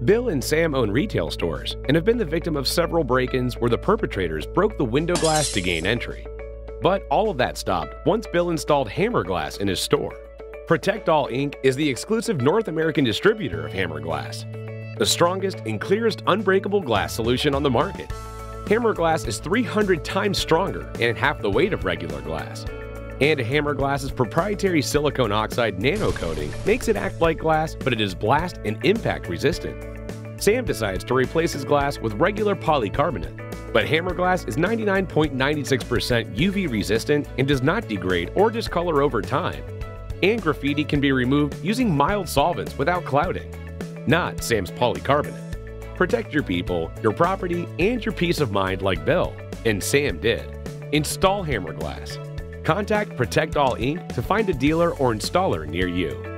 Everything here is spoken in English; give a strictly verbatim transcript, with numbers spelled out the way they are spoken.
Bill and Sam own retail stores and have been the victim of several break-ins where the perpetrators broke the window glass to gain entry. But all of that stopped once Bill installed Hammerglass in his store. ProtectAll Incorporated is the exclusive North American distributor of Hammerglass, the strongest and clearest unbreakable glass solution on the market. Hammerglass is three hundred times stronger and half the weight of regular glass. And Hammerglass's proprietary silicone oxide nano coating makes it act like glass, but it is blast and impact resistant. Sam decides to replace his glass with regular polycarbonate, but Hammerglass is ninety-nine point nine six percent U V resistant and does not degrade or discolor over time. And graffiti can be removed using mild solvents without clouding. Not Sam's polycarbonate. Protect your people, your property, and your peace of mind like Bill, and Sam did. Install Hammerglass. Contact ProtectAll Incorporated to find a dealer or installer near you.